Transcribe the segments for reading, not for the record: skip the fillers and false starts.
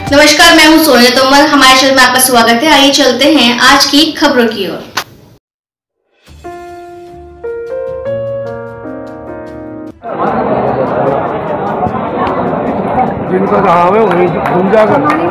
नमस्कार, मैं हूं सोनिया तोमर। हमारे चैनल में आपका स्वागत है। आइए चलते हैं आज की खबरों की ओर। जिनका जहाँ है वहीं घूम जाकर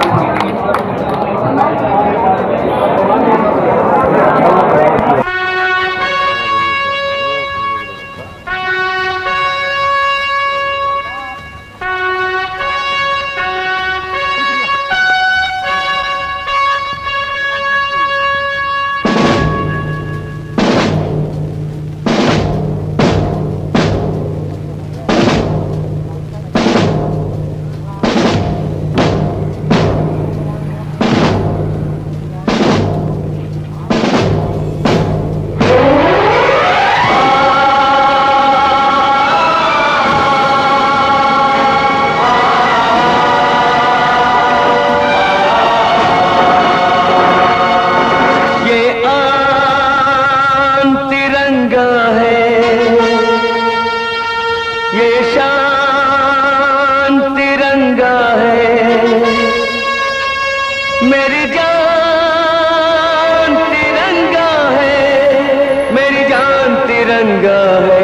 मेरी जान तिरंगा है, मेरी जान तिरंगा है।